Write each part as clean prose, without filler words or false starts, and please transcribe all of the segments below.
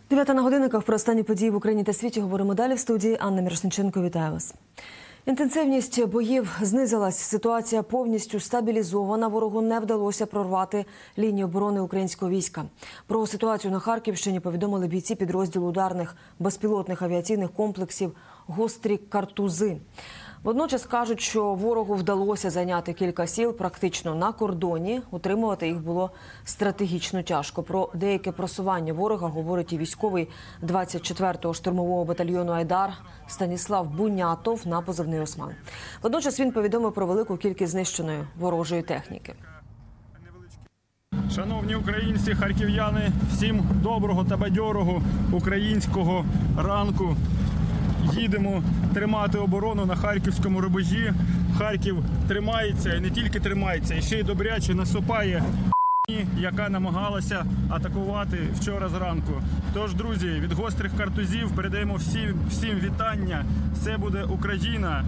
9 на годинниках про останні події в Україні та світі говоримо далі в студії. Анна Мірошниченко, вітаю вас. Інтенсивність боїв знизилась, ситуація повністю стабілізована, ворогу не вдалося прорвати лінію оборони українського війська. Про ситуацію на Харківщині повідомили бійці підрозділу ударних безпілотних авіаційних комплексів «Гострі картузи». Водночас кажуть, що ворогу вдалося зайняти кілька сіл практично на кордоні. Утримувати їх було стратегічно тяжко. Про деяке просування ворога говорить і військовий 24-го штурмового батальйону «Айдар» Станіслав Бунятов на позивний «Осман». Водночас він повідомив про велику кількість знищеної ворожої техніки. Шановні українці, харків'яни, всім доброго та бадьорого українського ранку. Їдемо тримати оборону на харківському рубежі. Харків тримається, і не тільки тримається, і ще й добряче насупає, яка намагалася атакувати вчора зранку. Тож, друзі, від гострих картузів передаємо всім вітання. Все буде Україна.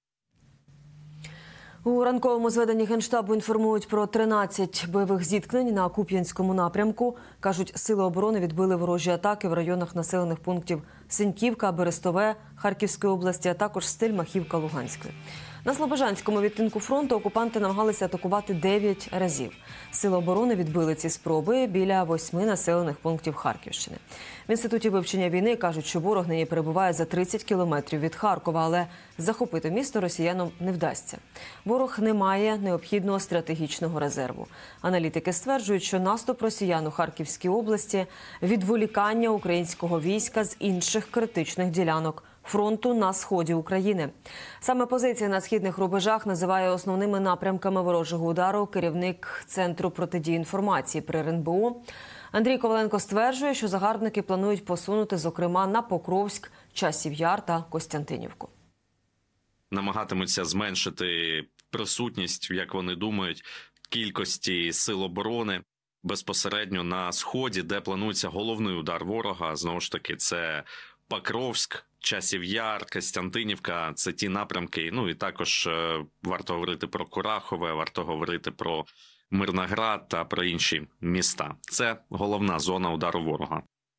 У ранковому зведенні Генштабу інформують про 13 бойових зіткнень на Куп'янському напрямку. Кажуть, сили оборони відбили ворожі атаки в районах населених пунктів Синьківка, Берестове Харківської області, а також Стельмахівка Луганської. На Слобожанському відтинку фронту окупанти намагалися атакувати 9 разів. Сили оборони відбили ці спроби біля 8 населених пунктів Харківщини. В Інституті вивчення війни кажуть, що ворог нині перебуває за 30 кілометрів від Харкова, але захопити місто росіянам не вдасться. Ворог не має необхідного стратегічного резерву. Аналітики стверджують, що наступ росіян у Харківській області – відволікання українського війська з інших критичних ділянок фронту на сході України. Саме позиції на східних рубежах називає основними напрямками ворожого удару керівник Центру протидії інформації при РНБО. Андрій Коваленко стверджує, що загарбники планують посунути, зокрема, на Покровськ, Часів Яр та Костянтинівку. Намагатимуться зменшити присутність, як вони думають, кількості сил оборони безпосередньо на сході, де планується головний удар ворога. Знову ж таки, це Покровськ, Часів Яр, Костянтинівка – це ті напрямки. Ну і також варто говорити про Курахове, варто говорити про Мирноград та про інші міста. Це головна зона удару ворога.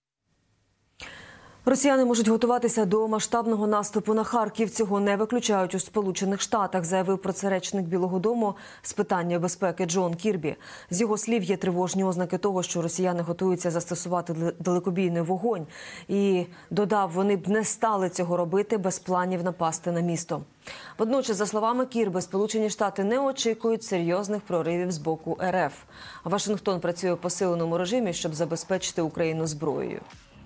Росіяни можуть готуватися до масштабного наступу на Харків. Цього не виключають у Сполучених Штатах, заявив про це речник Білого дому з питання безпеки Джон Кірбі. З його слів, є тривожні ознаки того, що росіяни готуються застосувати далекобійний вогонь. І додав, вони б не стали цього робити без планів напасти на місто. Водночас, за словами Кірби, Сполучені Штати не очікують серйозних проривів з боку РФ. Вашингтон працює у посиленому режимі, щоб забезпечити Україну зброєю.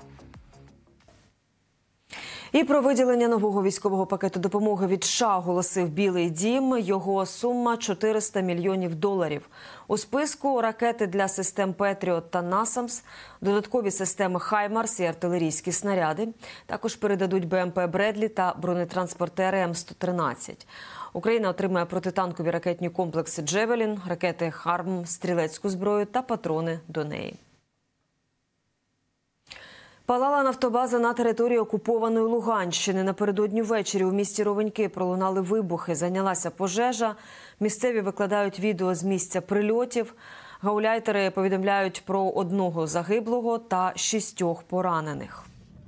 І про виділення нового військового пакету допомоги від США оголосив Білий дім. Його сума – $400 мільйонів. У списку ракети для систем «Петріот» та «Насамс», додаткові системи «Хаймарс» і артилерійські снаряди. Також передадуть БМП «Бредлі» та бронетранспортери М113. Україна отримає протитанкові ракетні комплекси «Джевелін», ракети «Харм», стрілецьку зброю та патрони до неї. Палала нафтобаза на території окупованої Луганщини. Напередодні ввечері у місті Ровеньки пролунали вибухи, зайнялася пожежа. Місцеві викладають відео з місця прильотів. Гауляйтери повідомляють про 1 загиблого та 6 поранених.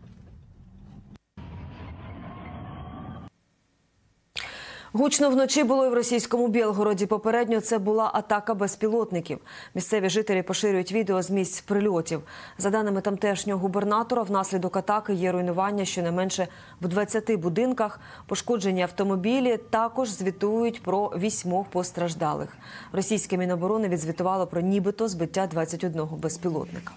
Гучно вночі було і в російському Білгороді. Попередньо це була атака безпілотників. Місцеві жителі поширюють відео з місць прильотів. За даними тамтешнього губернатора, внаслідок атаки є руйнування щонайменше в 20 будинках. Пошкоджені автомобілі, також звітують про 8 постраждалих. Російське Міноборони відзвітувало про нібито збиття 21 безпілотника.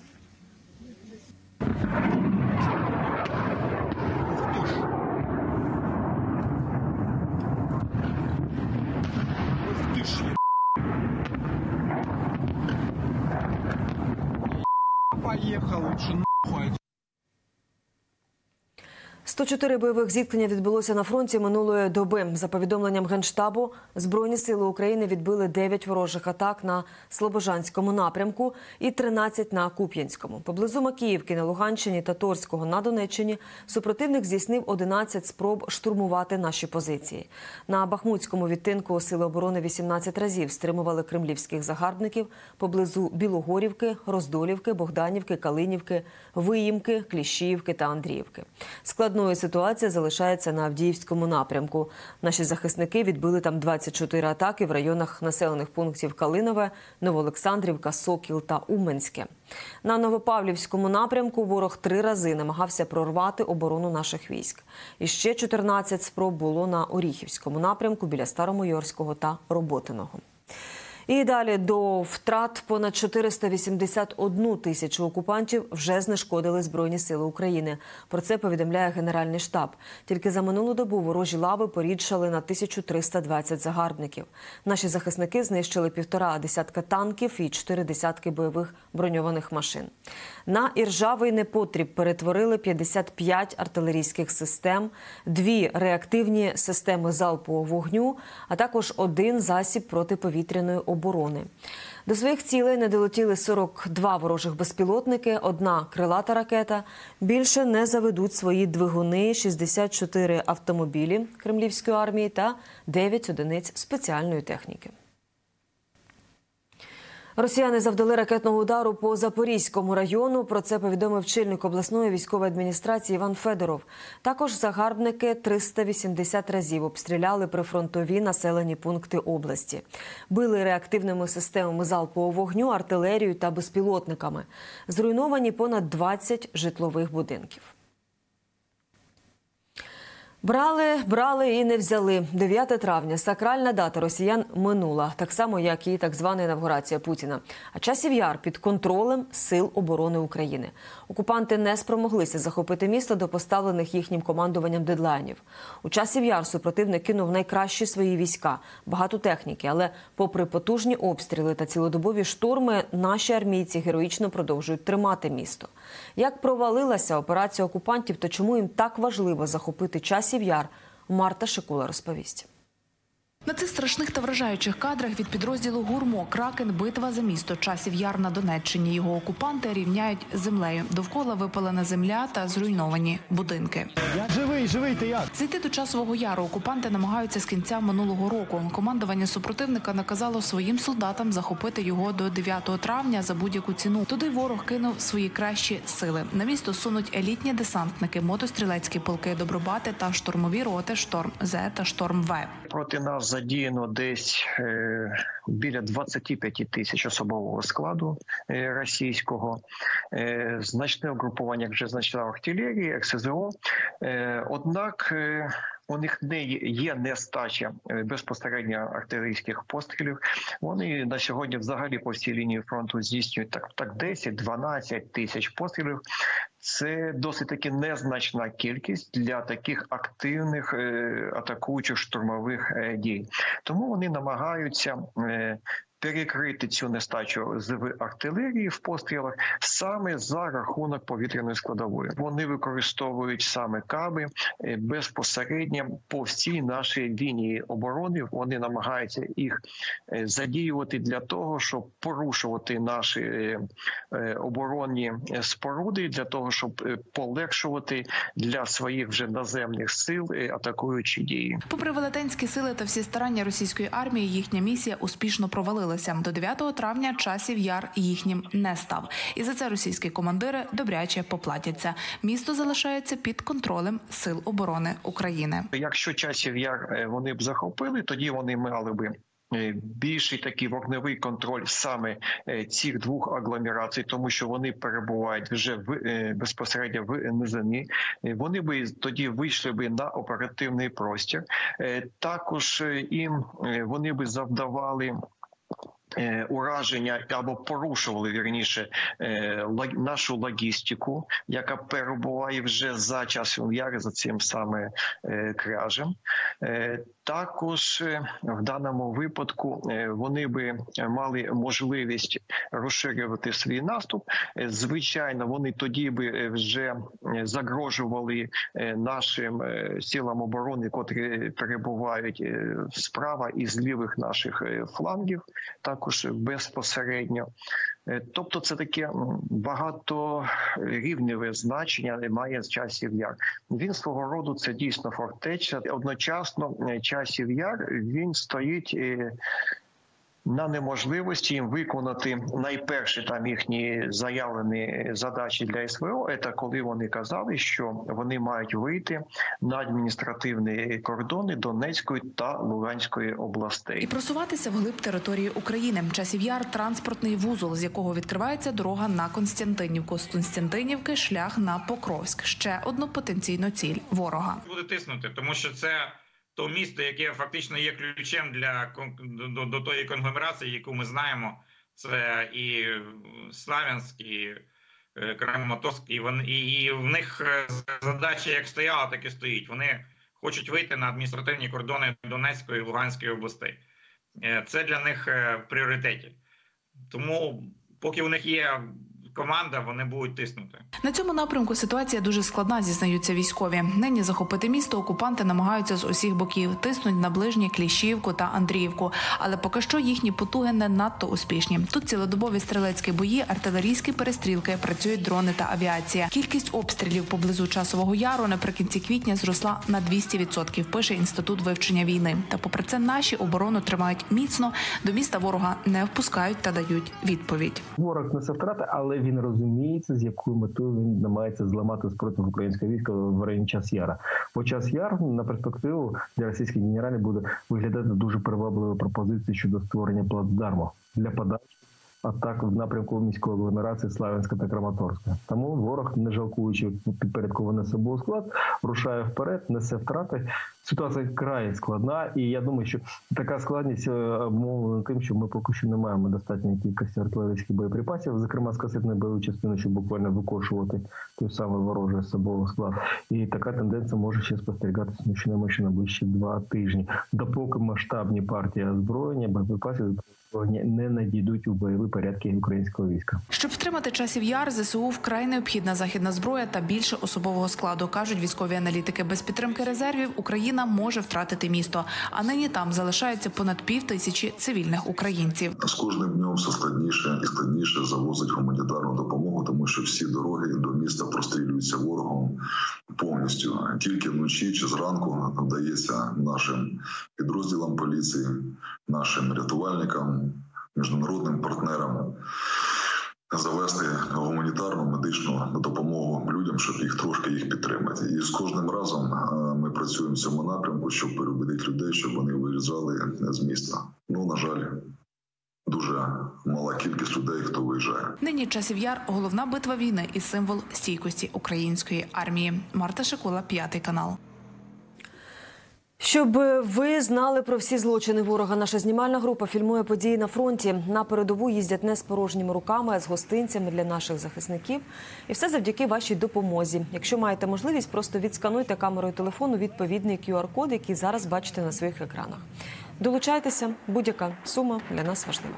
104 бойових зіткнення відбулося на фронті минулої доби. За повідомленням Генштабу, Збройні сили України відбили 9 ворожих атак на Слобожанському напрямку і 13 на Куп'янському. Поблизу Макіївки на Луганщині та Торського на Донеччині супротивник здійснив 11 спроб штурмувати наші позиції. На Бахмутському відтинку Сили оборони 18 разів стримували кремлівських загарбників поблизу Білогорівки, Роздолівки, Богданівки, Калинівки, Виїмки, Кліщіївки та Андріївки. Складною ситуація залишається на Авдіївському напрямку. Наші захисники відбили там 24 атаки в районах населених пунктів Калинове, Новоолександрівка, Сокіл та Уманське. На Новопавлівському напрямку ворог 3 рази намагався прорвати оборону наших військ. І ще 14 спроб було на Оріхівському напрямку біля Старомойорського та Роботиного. І далі до втрат понад 481 тисячу окупантів вже знешкодили Збройні сили України. Про це повідомляє Генеральний штаб. Тільки за минулу добу ворожі лави порідшали на 1320 загарбників. Наші захисники знищили 1,5 десятка танків і 4 десятки бойових броньованих машин. На іржавий непотріб перетворили 55 артилерійських систем, 2 реактивні системи залпового вогню, а також 1 засіб протиповітряної оборони. До своїх цілей не долетіли 42 ворожих безпілотники, 1 крилата ракета. Більше не заведуть свої двигуни 64 автомобілі кремлівської армії та 9 одиниць спеціальної техніки. Росіяни завдали ракетного удару по Запорізькому району. Про це повідомив чільник обласної військової адміністрації Іван Федоров. Також загарбники 380 разів обстріляли прифронтові населені пункти області. Били реактивними системами залпового вогню, артилерією та безпілотниками. Зруйновані понад 20 житлових будинків. Брали і не взяли. 9 травня – сакральна дата росіян минула, так само, як і так звана інавгурація Путіна. А Часів Яр під контролем Сил оборони України. Окупанти не спромоглися захопити місто до поставлених їхнім командуванням дедлайнів. У Часів Яр супротивник кинув найкращі свої війська, багато техніки, але попри потужні обстріли та цілодобові штурми, наші армійці героїчно продовжують тримати місто. Як провалилася операція окупантів та чому їм так важливо захопити Часів Яр, Марта Шикула розповість. На цих страшних та вражаючих кадрах від підрозділу «Гурмо» «Кракен» битва за місто Часів Яр на Донеччині. Його окупанти рівняють з землею. Довкола випалена земля та зруйновані будинки. Живий, ти як? Зайти до Часового Яру окупанти намагаються з кінця минулого року. Командування супротивника наказало своїм солдатам захопити його до 9 травня за будь-яку ціну. Туди ворог кинув свої кращі сили. На місто сунуть елітні десантники, мотострілецькі полки «Добробати» та штурмові роти «Шторм-З» та «Шторм-В». Проти нас задіяно десь біля 25 тисяч особового складу російського. Значне угрупування, як вже зазначила, артилерії, РСЗО. Однак у них не є нестача безпосередньо артилерійських пострілів. Вони на сьогодні взагалі по всій лінії фронту здійснюють так 10-12 тисяч пострілів. Це досить таки незначна кількість для таких активних атакуючих штурмових дій. Тому вони намагаються перекрити цю нестачу з артилерії в пострілах саме за рахунок повітряної складової. Вони використовують саме каби безпосередньо по всій нашій лінії оборони. Вони намагаються їх задіювати для того, щоб порушувати наші оборонні споруди, для того, щоб полегшувати для своїх вже наземних сил атакуючі дії. Попри велетенські сили та всі старання російської армії, їхня місія успішно провалилася. До 9 травня Часів Яр їхнім не став. І за це російські командири добряче поплатяться. Місто залишається під контролем Сил оборони України. Якщо Часів Яр вони б захопили, тоді вони мали би більший такий вогневий контроль саме цих 2 агломерацій, тому що вони перебувають вже безпосередньо в низині. Вони би тоді вийшли би на оперативний простір. Також їм вони би завдавали ураження або порушували, вірніше, нашу логістику, яка перебуває вже за часом Яру, за цим саме кражем. Також в даному випадку вони би мали можливість розширювати свій наступ. Звичайно, вони тоді би вже загрожували нашим силам оборони, котрі перебувають справа і з лівих наших флангів, також безпосередньо. Тобто це таке багаторівневе значення має Часів Яр. Він свого роду це дійсно фортеця. Одночасно Часів Яр, він стоїть на неможливості їм виконати найперші там їхні заявлені задачі для СВО. Це коли вони казали, що вони мають вийти на адміністративні кордони Донецької та Луганської областей. І просуватися вглиб території України. Часів Яр – транспортний вузол, з якого відкривається дорога на Константинівку. З Константинівки – шлях на Покровськ. Ще одну потенційну ціль – ворога. Буде тиснути, тому що це то місто, яке фактично є ключем до тої конгломерації, яку ми знаємо. Це і Славянськ, і Краматорськ, і в них задача як стояла, так і стоїть. Вони хочуть вийти на адміністративні кордони Донецької і Луганської областей. Це для них в пріоритеті. Тому поки у них є команда, вони будуть тиснути. На цьому напрямку ситуація дуже складна, зізнаються військові. Нині захопити місто окупанти намагаються з усіх боків. Тиснуть на ближні Кліщіївку та Андріївку. Але поки що їхні потуги не надто успішні. Тут цілодобові стрілецькі бої, артилерійські перестрілки, працюють дрони та авіація. Кількість обстрілів поблизу Часового Яру наприкінці квітня зросла на 200%, пише Інститут вивчення війни. Та попри це наші оборону тримають міцно, до міста ворога не впускають та дають відповідь. Ворог несе втрати, але він розуміється, з якою метою він намагається зламати спротив українського війська в районі Час-Яра. Бо Час-Яр на перспективу для російських генералів буде виглядати дуже привабливою пропозицією щодо створення плацдарму для подачі атак в напрямку міської агломерації Славянська та Краматорська. Тому ворог, не жалкуючи підпорядкований собою склад, рушає вперед, несе втрати. Ситуація край складна, і я думаю, що така складність обумовлена тим, що ми поки що не маємо достатньої кількості артилерійських боєприпасів, зокрема з касетної бойової частини, щоб буквально викошувати той самий ворожий особовий склад. І така тенденція може ще спостерігатися ще на ближчі 2 тижні, допоки масштабні партії озброєння, боєприпасів не надійдуть у бойові порядки українського війська. Щоб втримати Часів Яр, ЗСУ вкрай необхідна західна зброя та більше особового складу, кажуть військові аналітики. Без підтримки резервів Україна може втратити місто. А нині там залишається понад 5000 цивільних українців. З кожним днем все складніше і складніше завозить гуманітарну допомогу, тому що всі дороги до міста прострілюються ворогом повністю. Тільки вночі чи зранку вдається нашим підрозділам поліції, нашим рятувальникам, міжнародним партнерам завести гуманітарну медичну допомогу людям, щоб трошки їх підтримати. І з кожним разом ми працюємо в цьому напрямку, щоб переубедити людей, щоб вони виїжджали з міста. На жаль, дуже мала кількість людей, хто виїжджає. Нині Часів Яр – головна битва війни і символ стійкості української армії. Марта Шикула, 5 канал. Щоб ви знали про всі злочини ворога, наша знімальна група фільмує події на фронті. На передову їздять не з порожніми руками, а з гостинцями для наших захисників. І все завдяки вашій допомозі. Якщо маєте можливість, просто відскануйте камерою телефону відповідний QR-код, який зараз бачите на своїх екранах. Долучайтеся, будь-яка сума для нас важлива.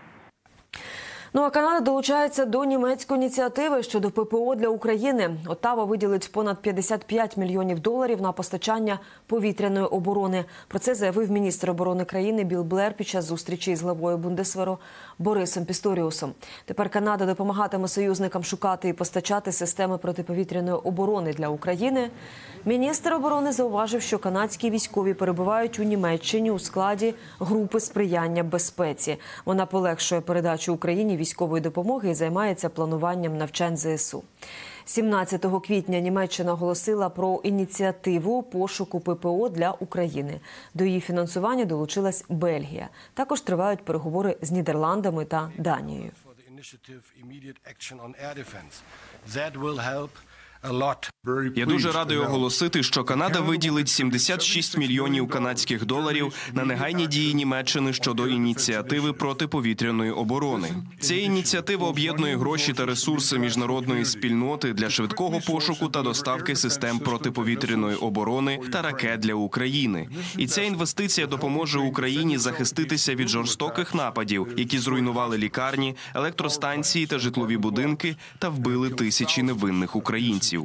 А Канада долучається до німецької ініціативи щодо ППО для України. Оттава виділить понад $55 мільйонів на постачання повітряної оборони. Про це заявив міністр оборони країни Білл Блер під час зустрічі з главою Бундесверу Борисом Пісторіусом. Тепер Канада допомагатиме союзникам шукати і постачати системи протиповітряної оборони для України. Міністр оборони зауважив, що канадські військові перебувають у Німеччині у складі групи сприяння безпеці. Вона полегшує передачу Україні військової допомоги і займається плануванням навчань ЗСУ. 17 квітня Німеччина оголосила про ініціативу пошуку ППО для України. До її фінансування долучилась Бельгія. Також тривають переговори з Нідерландами та Данією. Я дуже радий оголосити, що Канада виділить 76 мільйонів канадських доларів на негайні дії Німеччини щодо ініціативи протиповітряної оборони. Ця ініціатива об'єднує гроші та ресурси міжнародної спільноти для швидкого пошуку та доставки систем протиповітряної оборони та ракет для України. І ця інвестиція допоможе Україні захиститися від жорстоких нападів, які зруйнували лікарні, електростанції та житлові будинки та вбили тисячі невинних українців.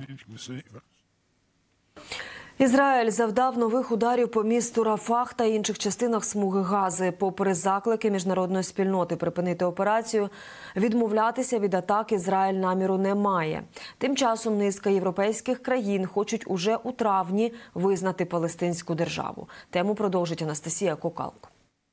Ізраїль завдав нових ударів по місту Рафах та інших частинах смуги Гази. Попри заклики міжнародної спільноти припинити операцію, відмовлятися від атак Ізраїль наміру не має. Тим часом низка європейських країн хочуть уже у травні визнати Палестинську державу. Тему продовжить Анастасія Кокалко.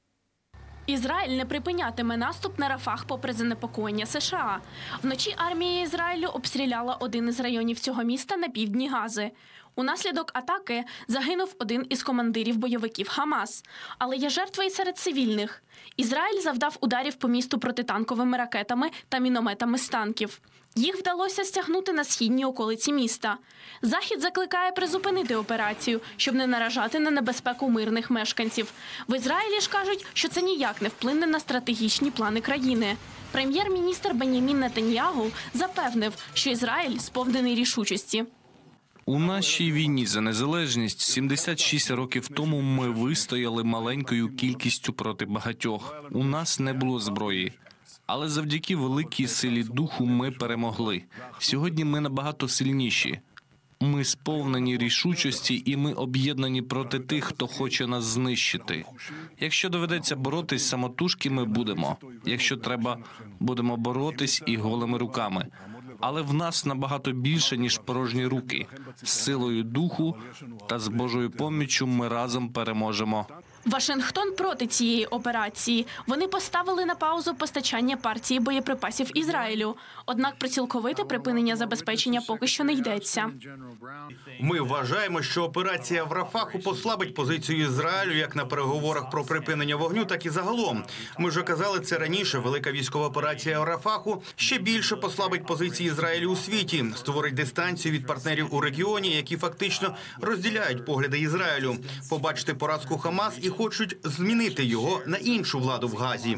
Ізраїль не припинятиме наступ на Рафах попри занепокоєння США. Вночі армія Ізраїлю обстріляла один із районів цього міста на півдні Гази. Унаслідок атаки загинув один із командирів бойовиків Хамас. Але є жертви і серед цивільних. Ізраїль завдав ударів по місту протитанковими ракетами та мінометами з танків. Їх вдалося стягнути на східній околиці міста. Захід закликає призупинити операцію, щоб не наражати на небезпеку мирних мешканців. В Ізраїлі ж кажуть, що це ніяк не вплине на стратегічні плани країни. Прем'єр-міністр Бен'ямін Нетаньягу запевнив, що Ізраїль сповнений рішучості. У нашій війні за незалежність 76 років тому ми вистояли маленькою кількістю проти багатьох. У нас не було зброї. Але завдяки великій силі духу ми перемогли. Сьогодні ми набагато сильніші. Ми сповнені рішучості і ми об'єднані проти тих, хто хоче нас знищити. Якщо доведеться боротись самотужки, ми будемо. Якщо треба, будемо боротись і голими руками. Але в нас набагато більше, ніж порожні руки. З силою духу та з Божою поміччю ми разом переможемо. Вашингтон проти цієї операції. Вони поставили на паузу постачання партії боєприпасів Ізраїлю. Однак про цілковите припинення забезпечення поки що не йдеться. Ми вважаємо, що операція в Рафаху послабить позицію Ізраїлю як на переговорах про припинення вогню, так і загалом. Ми вже казали це раніше. Велика військова операція в Рафаху ще більше послабить позиції Ізраїлю у світі, створить дистанцію від партнерів у регіоні, які фактично розділяють погляди Ізраїлю. Побачити поразку Хамас і хочуть змінити його на іншу владу в Газі.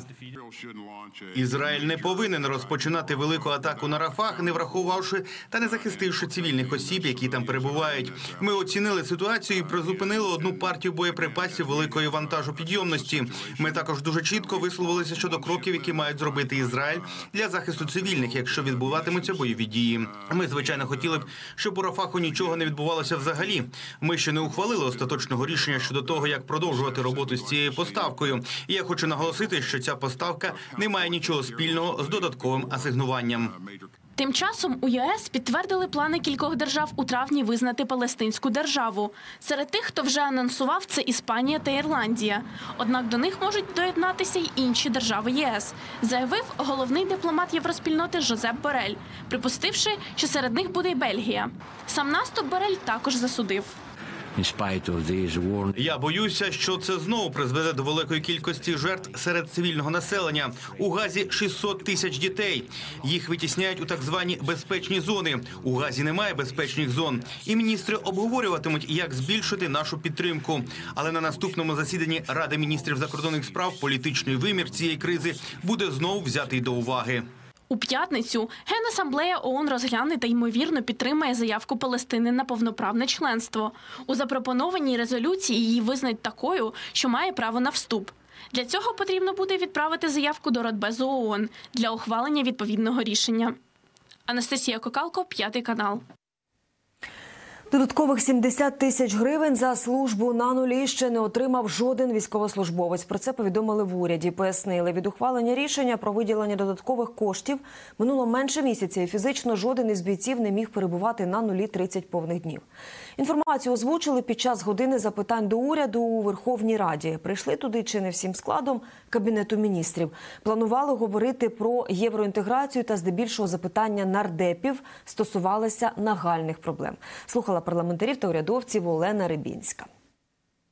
Ізраїль не повинен розпочинати велику атаку на Рафах, не врахувавши та не захистивши цивільних осіб, які там перебувають. Ми оцінили ситуацію і призупинили одну партію боєприпасів великої вантажопідйомності. Ми також дуже чітко висловилися щодо кроків, які мають зробити Ізраїль для захисту цивільних, якщо відбуватимуться бойові дії. Ми, звичайно, хотіли б, щоб у Рафаху нічого не відбувалося взагалі. Ми ще не ухвалили остаточного рішення щодо того, як продовжувати роботу з цією поставкою. І я хочу наголосити, що ця поставка не має нічого спільного з додатковим асигнуванням. Тим часом у ЄС підтвердили плани кількох держав у травні визнати Палестинську державу. Серед тих, хто вже анонсував, це Іспанія та Ірландія. Однак до них можуть доєднатися й інші держави ЄС, заявив головний дипломат євроспільноти Жозеп Борель, припустивши, що серед них буде й Бельгія. Сам наступ Борель також засудив. Я боюся, що це знову призведе до великої кількості жертв серед цивільного населення. У Газі 600 тисяч дітей. Їх витісняють у так звані безпечні зони. У Газі немає безпечних зон. І міністри обговорюватимуть, як збільшити нашу підтримку. Але на наступному засіданні Ради міністрів закордонних справ політичний вимір цієї кризи буде знову взятий до уваги. У п'ятницю Генасамблея ООН розгляне та, ймовірно, підтримає заявку Палестини на повноправне членство. У запропонованій резолюції її визнають такою, що має право на вступ. Для цього потрібно буде відправити заявку до Радбезу ООН для ухвалення відповідного рішення. Анастасія Кокалко, 5 канал. Додаткових 70 тисяч гривень за службу на нулі ще не отримав жоден військовослужбовець. Про це повідомили в уряді. Пояснили, від ухвалення рішення про виділення додаткових коштів минуло менше місяця, і фізично жоден із бійців не міг перебувати на нулі 30 повних днів. Інформацію озвучили під час години запитань до уряду у Верховній Раді. Прийшли туди чи не всім складом Кабінету міністрів. Планували говорити про євроінтеграцію та здебільшого запитання нардепів стосувалися нагальних проблем. Слухала парламентарів та урядовців Олена Рибінська.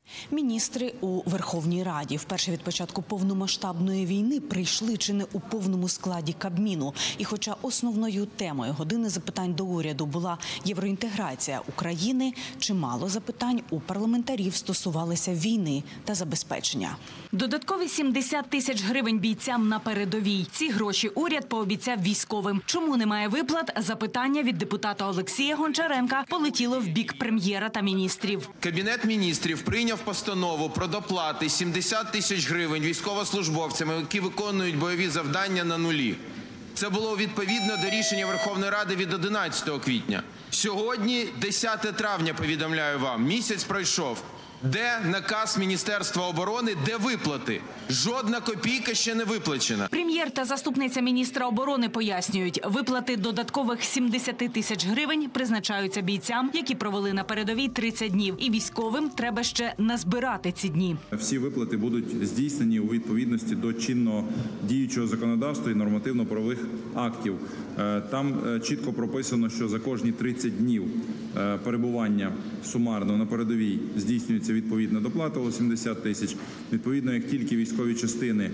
Міністри у Верховній Раді вперше від початку повномасштабної війни прийшли чи не у повному складі Кабміну. І хоча основною темою години запитань до уряду була євроінтеграція України, чимало запитань у парламентарів стосувалися війни та забезпечення. Додаткові 70 тисяч гривень бійцям на передовій. Ці гроші уряд пообіцяв військовим. Чому немає виплат? Запитання від депутата Олексія Гончаренка полетіло в бік прем'єра та міністрів. Кабінет міністрів прийняв постанову про доплати 70 тисяч гривень військовослужбовцям, які виконують бойові завдання на нулі. Це було відповідно до рішення Верховної Ради від 11 квітня. Сьогодні 10 травня, повідомляю вам, місяць пройшов. Де наказ Міністерства оборони, де виплати? Жодна копійка ще не виплачена. Прем'єр та заступниця міністра оборони пояснюють, виплати додаткових 70 тисяч гривень призначаються бійцям, які провели на передовій 30 днів. І військовим треба ще назбирати ці дні. Всі виплати будуть здійснені у відповідності до чинного діючого законодавства і нормативно-правових актів. Там чітко прописано, що за кожні 30 днів перебування сумарно на передовій здійснюється відповідна доплата у 70 тисяч. Відповідно, як тільки військові частини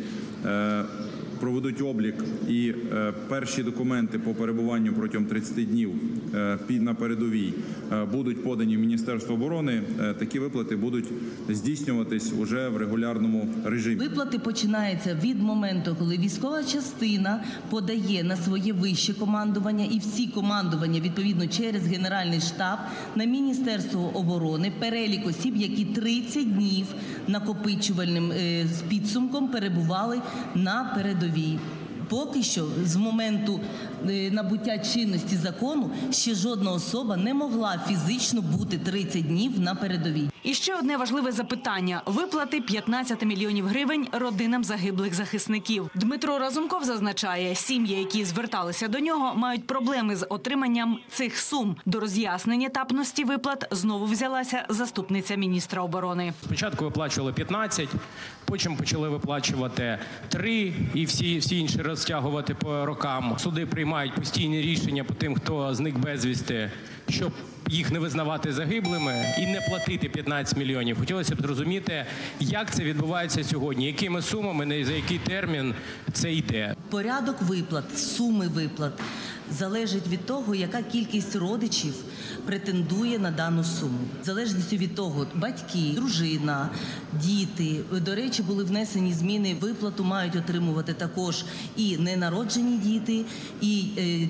проведуть облік і перші документи по перебуванню протягом 30 днів на передовій будуть подані в Міністерство оборони, такі виплати будуть здійснюватись уже в регулярному режимі. Виплати починаються від моменту, коли військова частина подає на своє вище командування і всі командування, відповідно, через Генеральний штаб на Міністерство оборони перелік осіб, які 30 днів накопичувальним підсумком перебували на передовій. Поки що, з моменту набуття чинності закону, ще жодна особа не могла фізично бути 30 днів на передовій. І ще одне важливе запитання – виплати 15 мільйонів гривень родинам загиблих захисників. Дмитро Разумков зазначає, сім'ї, які зверталися до нього, мають проблеми з отриманням цих сум. До роз'яснення етапності виплат знову взялася заступниця міністра оборони. Спочатку виплачували 15, потім почали виплачувати 3 і всі інші розтягувати по рокам. Суди приймають постійні рішення по тим, хто зник безвісти, щоб їх не визнавати загиблими і не платити 15 мільйонів. Хотілося б зрозуміти, як це відбувається сьогодні, якими сумами, за який термін це йде. Порядок виплат, суми виплат залежить від того, яка кількість родичів претендує на дану суму. В залежності від того, батьки, дружина, діти. До речі, були внесені зміни. Виплату мають отримувати також і ненароджені діти, і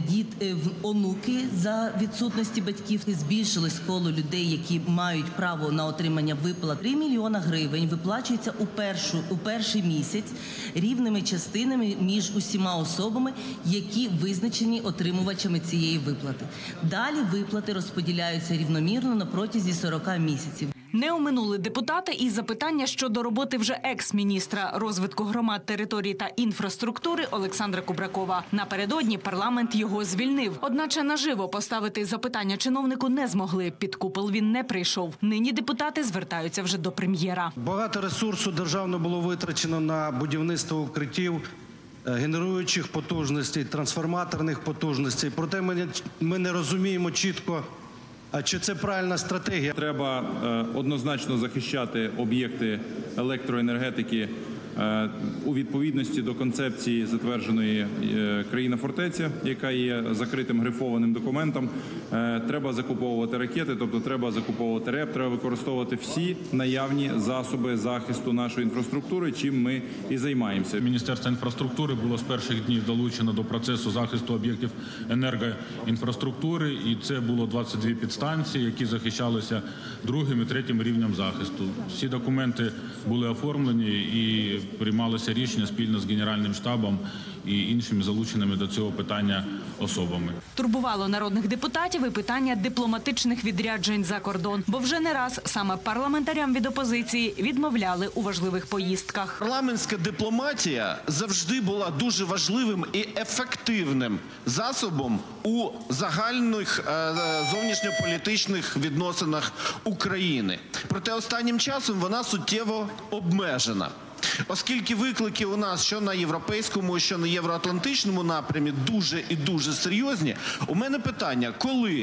онуки за відсутності батьків. Збільшилось коло людей, які мають право на отримання виплат. 3 мільйона гривень виплачується у перший місяць рівними частинами між усіма особами, які визначені отримувачами цієї виплати. Далі виплати розподіляються рівномірно на протязі 40 місяців. Не оминули депутати і запитання щодо роботи вже екс-міністра розвитку громад, територій та інфраструктури Олександра Кубракова. Напередодні парламент його звільнив. Одначе наживо поставити запитання чиновнику не змогли. Під купол він не прийшов. Нині депутати звертаються вже до прем'єра. Багато ресурсу державно було витрачено на будівництво укриттів, генеруючих потужностей, трансформаторних потужностей. Проте ми не розуміємо чітко, а чи це правильна стратегія? Треба однозначно захищати об'єкти електроенергетики у відповідності до концепції затвердженої країна-фортеця, яка є закритим грифованим документом. Треба закуповувати ракети, тобто треба закуповувати РЕП, треба використовувати всі наявні засоби захисту нашої інфраструктури, чим ми і займаємося. Міністерство інфраструктури було з перших днів долучено до процесу захисту об'єктів енергоінфраструктури, і це було 22 підстанції, які захищалися 2-м і 3-м рівнем захисту. Всі документи були оформлені і приймалося рішення спільно з Генеральним штабом і іншими залученими до цього питання особами. Турбувало народних депутатів і питання дипломатичних відряджень за кордон. Бо вже не раз саме парламентарям від опозиції відмовляли у важливих поїздках. Парламентська дипломатія завжди була дуже важливим і ефективним засобом у загальних зовнішньополітичних відносинах України. Проте останнім часом вона суттєво обмежена. Оскільки виклики у нас що на європейському, що на євроатлантичному напрямі дуже і дуже серйозні, у мене питання, коли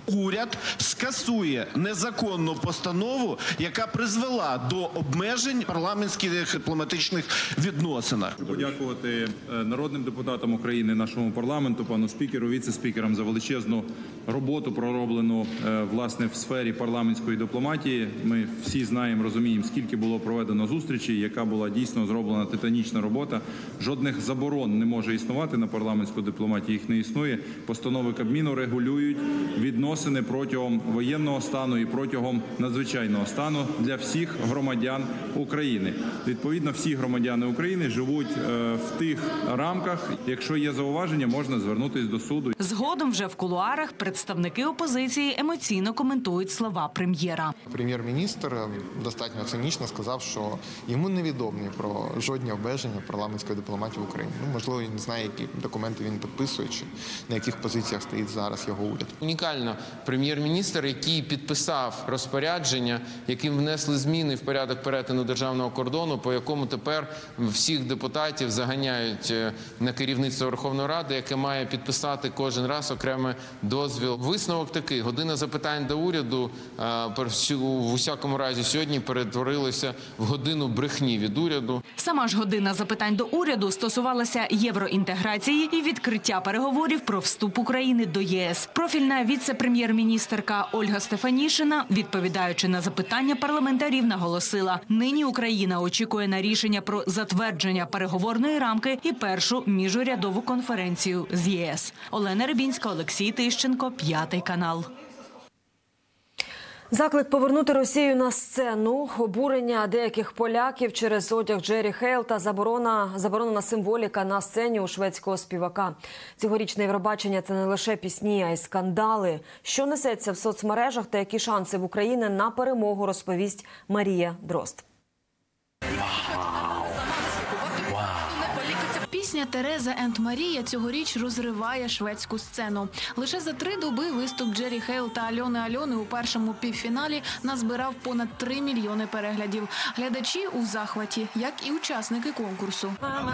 уряд скасує незаконну постанову, яка призвела до обмежень в парламентських дипломатичних відносинах. Подякувати народним депутатам України, нашому парламенту, пану спікеру, віце-спікерам за величезну роботу, пророблену власне в сфері парламентської дипломатії. Ми всі знаємо, розуміємо, скільки було проведено зустрічей, яка була дійсно зроблена титанічна робота. Жодних заборон не може існувати на парламентську дипломатію, їх не існує. Постанови Кабміну регулюють відносини протягом воєнного стану і протягом надзвичайного стану для всіх громадян України. Відповідно, всі громадяни України живуть в тих рамках. Якщо є зауваження, можна звернутися до суду. Згодом вже в кулуарах представники опозиції емоційно коментують слова прем'єра. Прем'єр-міністр достатньо цинічно сказав, що йому невідомі про жодні обмеження парламентської дипломатії в Україні. Можливо, він не знає, які документи він підписує, чи на яких позиціях стоїть зараз його уряд. Унікально прем'єр-міністр, який підписав розпорядження, яким внесли зміни в порядок перетину державного кордону, по якому тепер всіх депутатів заганяють на керівництво Верховної Ради, яке має підписати кожен раз окремий дозвіл. Висновок такий: година запитань до уряду в усякому разі сьогодні перетворилася в годину брехні від уряду. Сама ж година запитань до уряду стосувалася євроінтеграції і відкриття переговорів про вступ України до ЄС. Профільна віце-прем'єр-міністерка Ольга Стефанішина, відповідаючи на запитання парламентарів, наголосила: нині Україна очікує на рішення про затвердження переговорної рамки і першу міжурядову конференцію з ЄС. Олена Рибінська, Олексій Тищенко, 5 канал. Заклик повернути Росію на сцену, обурення деяких поляків через одяг Джері Хейл та заборонена символіка на сцені у шведського співака. Цьогорічне Євробачення – це не лише пісні, а й скандали. Що несеться в соцмережах та які шанси в Україні на перемогу, розповість Марія Дрозд. Пісня «Тереза енд Марія» цьогоріч розриває шведську сцену. Лише за 3 доби виступ Джері Хейл та Альони у першому півфіналі назбирав понад 3 мільйони переглядів. Глядачі у захваті, як і учасники конкурсу.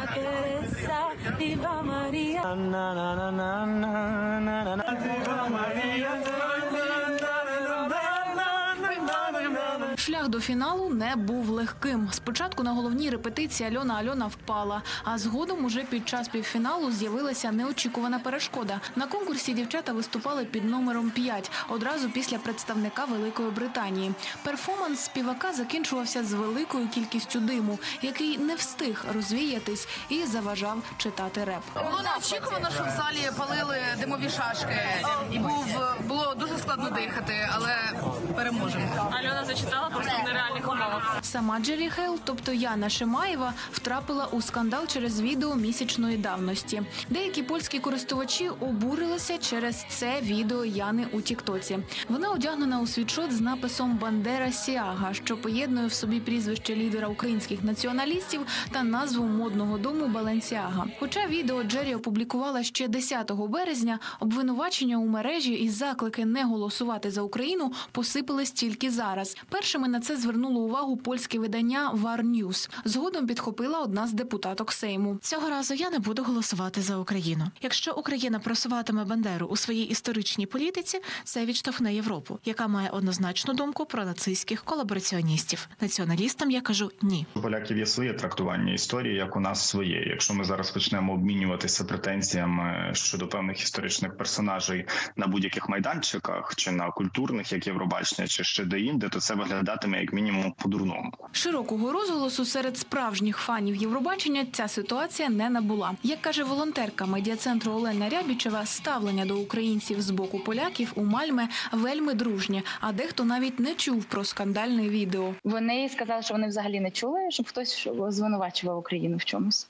Шлях до фіналу не був легким. Спочатку на головній репетиції Альона впала, а згодом уже під час півфіналу з'явилася неочікувана перешкода. На конкурсі дівчата виступали під номером 5, одразу після представника Великої Британії. Перформанс співака закінчувався з великою кількістю диму, який не встиг розвіятись і заважав читати реп. Було неочікувано, що в залі палили димові шашки. І було дуже складно дихати, але переможемо. Альона зачитала просто в нереальних умовах. Сама Джері Хейл, тобто Яна Шимаєва, втрапила у скандал через відео місячної давності. Деякі польські користувачі обурилися через це відео Яни у тіктоці. Вона одягнена у світшот з написом «Бандера Сіага», що поєднує в собі прізвище лідера українських націоналістів та назву модного дому Баленсіага. Хоча відео Джері опублікувала ще 10 березня, обвинувачення у мережі і заклики не голосувати за Україну посипались тільки зараз. Першими на це звернуло увагу польське видання War News. Згодом підхопила одна з депутаток Сейму. Цього разу я не буду голосувати за Україну. Якщо Україна просуватиме Бандеру у своїй історичній політиці, це відштовхне Європу, яка має однозначну думку про нацистських колабораціоністів. Націоналістам я кажу ні. У поляків є своє трактування історії, як у нас своє. Якщо ми зараз почнемо обмінюватися претензіями щодо певних історичних персонажей на будь-яких майданчиках, чи на культурних, як Євробачення, чи ще де-інде, то це виглядатиме як мінімум по-дурному. Широкого розголосу серед справжніх фанів Євробачення ця ситуація не набула. Як каже волонтерка медіа-центру Олена Рябічева, ставлення до українців з боку поляків у Мальме вельми дружнє, а дехто навіть не чув про скандальне відео. Вони сказали, що вони взагалі не чули, щоб хтось звинувачував Україну в чомусь.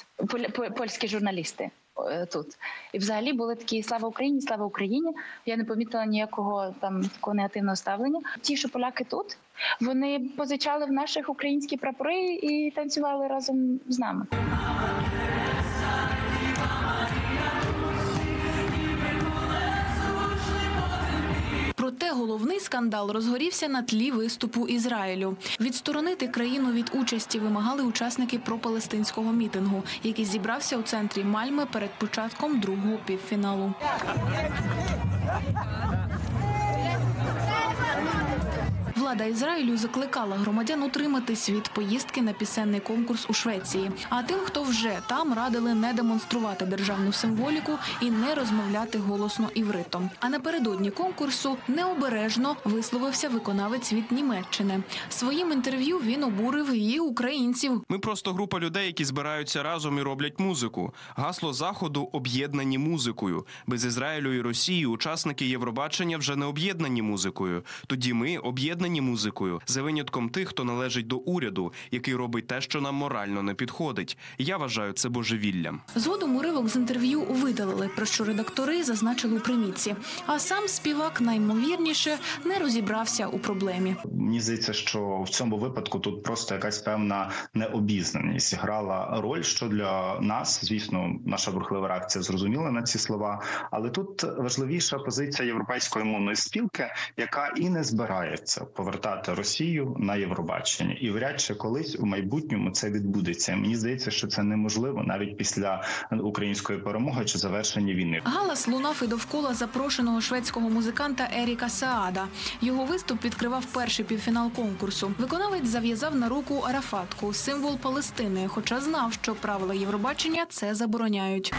Польські журналісти тут. І взагалі були такі «Слава Україні». Я не помітила ніякого такого негативного ставлення. Ті, що поляки тут, вони позичали в наших українські прапори і танцювали разом з нами. Проте головний скандал розгорівся на тлі виступу Ізраїлю. Відсторонити країну від участі вимагали учасники пропалестинського мітингу, який зібрався у центрі Мальми перед початком другого півфіналу. Влада Ізраїлю закликала громадян утриматись від поїздки на пісенний конкурс у Швеції. А тим, хто вже там, радили не демонструвати державну символіку і не розмовляти голосно івритом. А напередодні конкурсу необережно висловився виконавець від Німеччини. Своїм інтерв'ю він обурив і українців. Ми просто група людей, які збираються разом і роблять музику. Гасло Заходу об'єднані музикою. Без Ізраїлю і Росії учасники Євробачення вже не об'єднані музикою. Тоді ми об'єднані музикою, за винятком тих, хто належить до уряду, який робить те, що нам морально не підходить. Я вважаю це божевіллям. Згодом уривок з інтерв'ю видалили, про що редактори зазначили у примітці. А сам співак, наймовірніше, не розібрався у проблемі. Мені здається, що в цьому випадку тут просто якась певна необізнаність грала роль, що для нас, звісно, наша бурхлива реакція зрозуміла на ці слова, але тут важливіша позиція Європейської мовної спілки, яка і не збирається повертати Росію на Євробачення. І вряд чи колись у майбутньому це відбудеться. Мені здається, що це неможливо навіть після української перемоги чи завершення війни. Галас лунав і довкола запрошеного шведського музиканта Еріка Саада. Його виступ відкривав перший півфінал конкурсу. Виконавець зав'язав на руку арафатку – символ Палестини, хоча знав, що правила Євробачення це забороняють.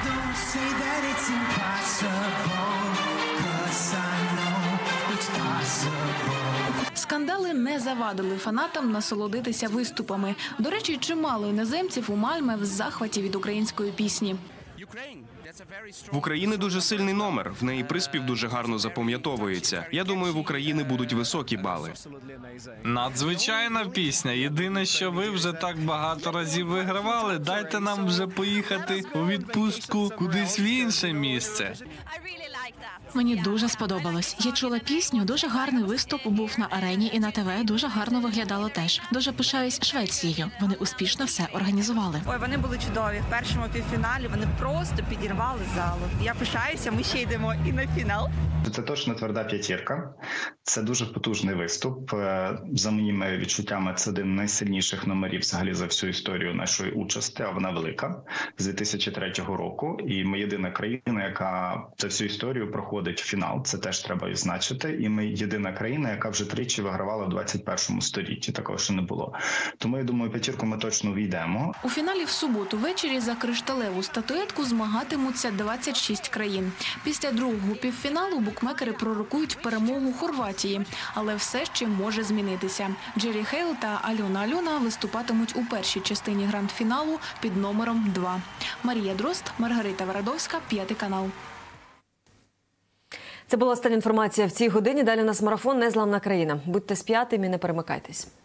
Скандали не завадили фанатам насолодитися виступами. До речі, чимало іноземців у Мальме в захваті від української пісні. В Україні дуже сильний номер, в неї приспів дуже гарно запам'ятовується. Я думаю, в Україні будуть високі бали. Надзвичайна пісня. Єдине, що ви вже так багато разів вигравали, дайте нам вже поїхати у відпустку кудись в інше місце. Мені дуже сподобалось. Я чула пісню, дуже гарний виступ був на арені і на ТВ, дуже гарно виглядало теж. Дуже пишаюсь Швецією. Вони успішно все організували. Ой, вони були чудові. В першому півфіналі вони просто підірвали залу. Я пишаюся, ми ще йдемо і на фінал. Це точно тверда п'ятірка. Це дуже потужний виступ. За моїми відчуттями, це один з найсильніших номерів взагалі за всю історію нашої участі, а вона велика, з 2003 року. І ми єдина країна, яка за всю історію проходить фінал. Це теж треба відзначити. І ми єдина країна, яка вже тричі вигравала в 21 столітті. Такого ще не було. Тому, я думаю, п'ятірку ми точно увійдемо. У фіналі в суботу ввечері за кришталеву статуетку змагатимуться 26 країн. Після другого півфіналу букмекери пророкують перемогу Хорватії, але все ще може змінитися. Джері Хейл та Альона виступатимуть у першій частині гранд-фіналу під номером 2. Марія Дрозд, Маргарита Варадовська, 5 канал. Це була остання інформація в цій годині. Далі у нас марафон «Незламна країна». Будьте з 5-м і не перемикайтесь.